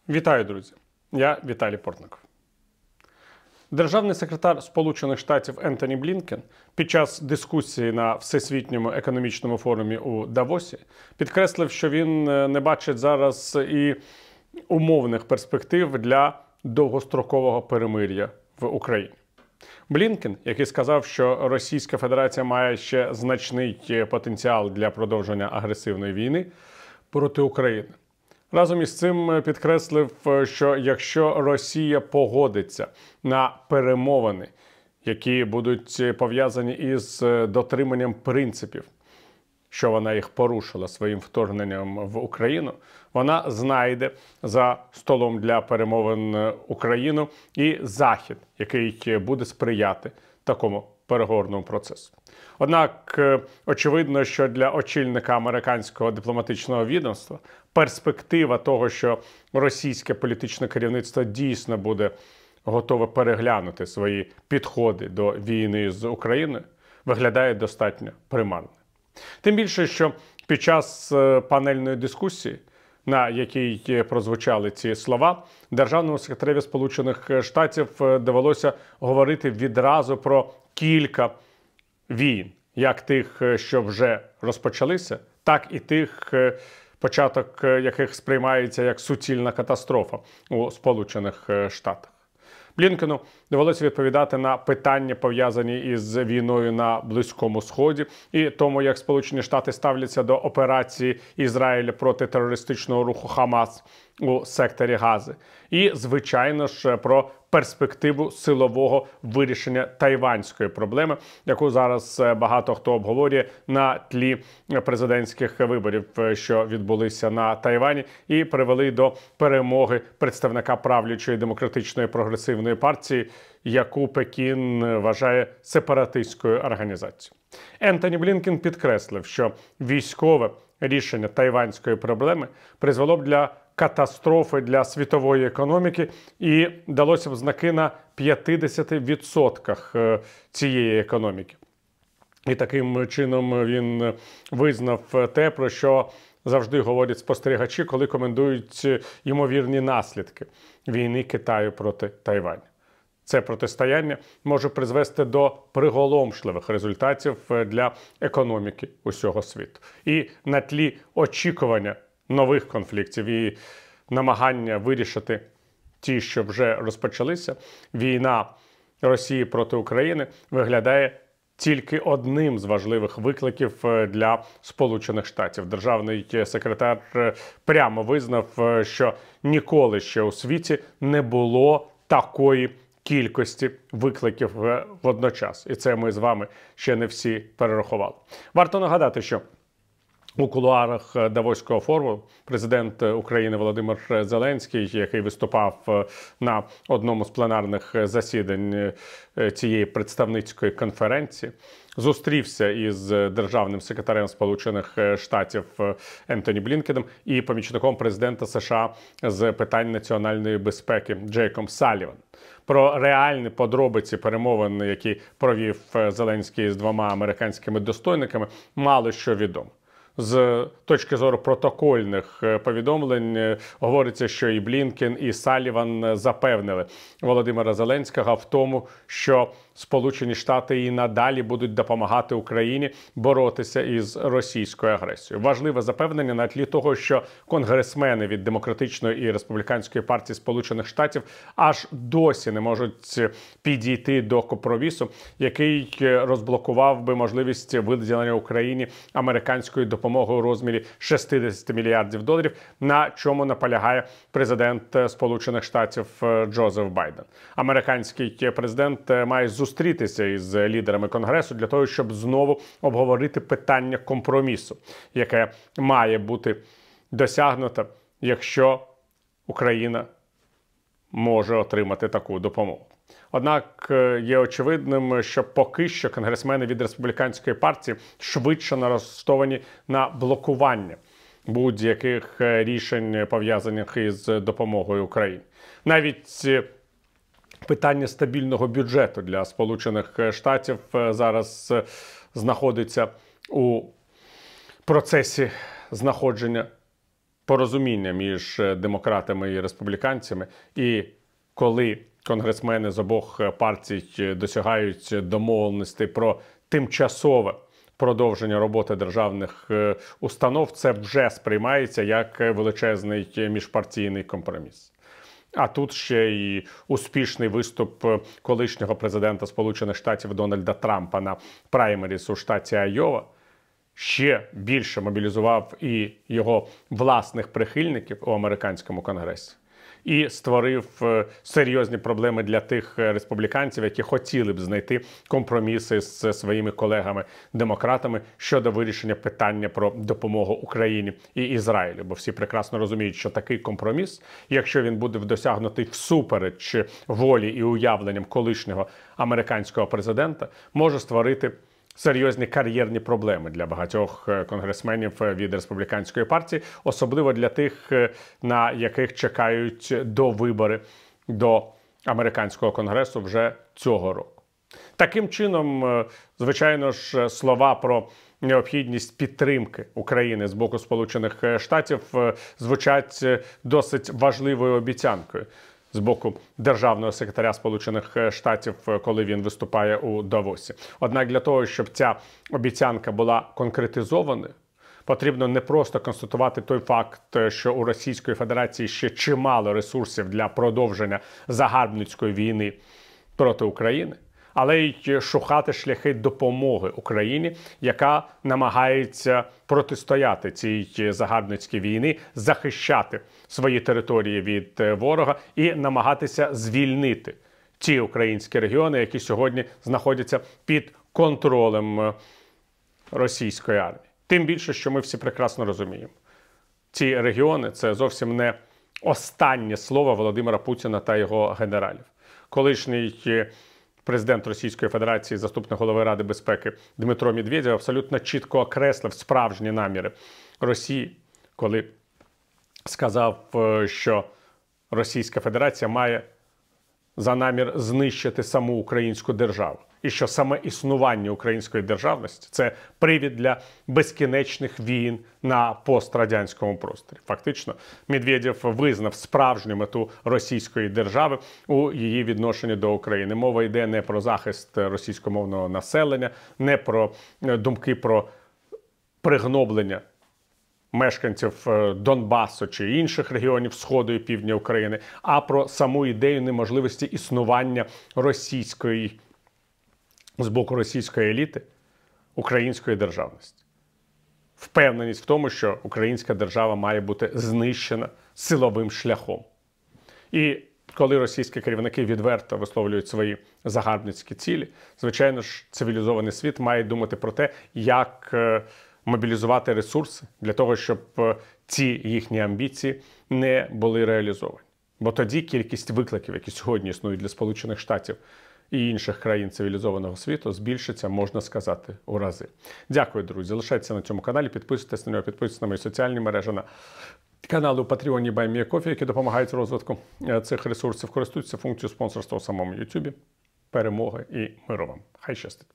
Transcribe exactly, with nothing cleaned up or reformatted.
Вітаю, друзі! Я Віталій Портников. Державний секретар Сполучених Штатів Ентоні Блінкен під час дискусії на Всесвітньому економічному форумі у Давосі підкреслив, що він не бачить зараз і умовних перспектив для довгострокового перемир'я в Україні. Блінкен, який сказав, що Російська Федерація має ще значний потенціал для продовження агресивної війни проти України, разом із цим підкреслив, що якщо Росія погодиться на перемовини, які будуть пов'язані із дотриманням принципів, що вона їх порушила своїм вторгненням в Україну, вона знайде за столом для перемовин Україну і Захід, який буде сприяти такому переговорному процесу. Однак, очевидно, що для очільника американського дипломатичного відомства перспектива того, що російське політичне керівництво дійсно буде готове переглянути свої підходи до війни з Україною, виглядає достатньо примарною. Тим більше, що під час панельної дискусії, на якій прозвучали ці слова, державному секретареві Сполучених Штатів довелося говорити відразу про кілька війн, як тих, що вже розпочалися, так і тих, початок яких сприймається як суцільна катастрофа у Сполучених Штатах. Блінкену довелося відповідати на питання, пов'язані із війною на Близькому Сході і тому, як Сполучені Штати ставляться до операції Ізраїля проти терористичного руху Хамас у секторі Гази. І, звичайно ж, про перспективу силового вирішення тайванської проблеми, яку зараз багато хто обговорює на тлі президентських виборів, що відбулися на Тайвані і привели до перемоги представника правлячої демократичної прогресивної партії, яку Пекін вважає сепаратистською організацією. Ентоні Блінкен підкреслив, що військове рішення тайванської проблеми призвело б для катастрофи для світової економіки і далося б знаки на п'ятдесяти відсотках цієї економіки. І таким чином він визнав те, про що завжди говорять спостерігачі, коли коментують ймовірні наслідки війни Китаю проти Тайваню. Це протистояння може призвести до приголомшливих результатів для економіки усього світу. І на тлі очікування нових конфліктів і намагання вирішити ті, що вже розпочалися, війна Росії проти України виглядає тільки одним з важливих викликів для Сполучених Штатів. Державний секретар прямо визнав, що ніколи ще у світі не було такої кількості викликів водночас. І це ми з вами ще не всі перерахували. Варто нагадати, що у кулуарах Давоського форуму президент України Володимир Зеленський, який виступав на одному з пленарних засідань цієї представницької конференції, зустрівся із державним секретарем Сполучених Штатів Ентоні Блінкеном і помічником президента США з питань національної безпеки Джейком Салліваном. Про реальні подробиці перемовин, які провів Зеленський з двома американськими достойниками, мало що відомо. З точки зору протокольних повідомлень говориться, що і Блінкен, і Салліван запевнили Володимира Зеленського в тому, що Сполучені Штати і надалі будуть допомагати Україні боротися із російською агресією. Важливе запевнення на тлі того, що конгресмени від Демократичної і Республіканської партії Сполучених Штатів аж досі не можуть підійти до компромісу, який розблокував би можливість виділення Україні американської допомоги у розмірі шістдесят мільярдів доларів, на чому наполягає президент Сполучених Штатів Джозеф Байден. Американський президент має зустрітися із лідерами Конгресу для того, щоб знову обговорити питання компромісу, яке має бути досягнуто, якщо Україна може отримати таку допомогу. Однак є очевидним, що поки що конгресмени від республіканської партії швидше налаштовані на блокування будь-яких рішень, пов'язаних із допомогою Україні. Навіть питання стабільного бюджету для Сполучених Штатів зараз знаходиться у процесі знаходження порозуміння між демократами і республіканцями, і коли конгресмени з обох партій досягають домовленостей про тимчасове продовження роботи державних установ, це вже сприймається як величезний міжпартійний компроміс. А тут ще й успішний виступ колишнього президента Сполучених Штатів Дональда Трампа на праймеріс у штаті Айова ще більше мобілізував і його власних прихильників у американському конгресі. І створив серйозні проблеми для тих республіканців, які хотіли б знайти компроміси з своїми колегами-демократами щодо вирішення питання про допомогу Україні і Ізраїлю. Бо всі прекрасно розуміють, що такий компроміс, якщо він буде досягнутий всупереч волі і уявленням колишнього американського президента, може створити серйозні кар'єрні проблеми для багатьох конгресменів від республіканської партії, особливо для тих, на яких чекають до вибори до американського конгресу вже цього року. Таким чином, звичайно ж, слова про необхідність підтримки України з боку Сполучених Штатів звучать досить важливою обіцянкою з боку державного секретаря Сполучених Штатів, коли він виступає у Давосі. Однак для того, щоб ця обіцянка була конкретизованою, потрібно не просто констатувати той факт, що у Російської Федерації ще чимало ресурсів для продовження загарбницької війни проти України, але й шукати шляхи допомоги Україні, яка намагається протистояти цій загарбницькій війні, захищати свої території від ворога і намагатися звільнити ті українські регіони, які сьогодні знаходяться під контролем російської армії. Тим більше, що ми всі прекрасно розуміємо. Ці регіони – це зовсім не останнє слово Володимира Путіна та його генералів. Колишній президент Російської Федерації, заступник голови Ради безпеки Дмитро Медведєв абсолютно чітко окреслив справжні наміри Росії, коли сказав, що Російська Федерація має за намір знищити саму українську державу. І що саме існування української державності – це привід для безкінечних війн на пострадянському просторі. Фактично, Медведєв визнав справжню мету російської держави у її відношенні до України. Мова йде не про захист російськомовного населення, не про думки про пригноблення мешканців Донбасу чи інших регіонів Сходу і Півдня України, а про саму ідею неможливості існування російської з боку російської еліти української державності. Впевненість в тому, що українська держава має бути знищена силовим шляхом. І коли російські керівники відверто висловлюють свої загарбницькі цілі, звичайно ж, цивілізований світ має думати про те, як мобілізувати ресурси для того, щоб ці їхні амбіції не були реалізовані. Бо тоді кількість викликів, які сьогодні існують для Сполучених Штатів і інших країн цивілізованого світу, збільшиться, можна сказати, у рази. Дякую, друзі. Залишайтеся на цьому каналі, підписуйтесь на нього, підписуйтесь на мої соціальні мережі, на канали у Patreon і BuyMeACoffee, які допомагають розвитку цих ресурсів. Користуйтеся функцією спонсорства у самому YouTube. Перемоги і миру вам. Хай щастить.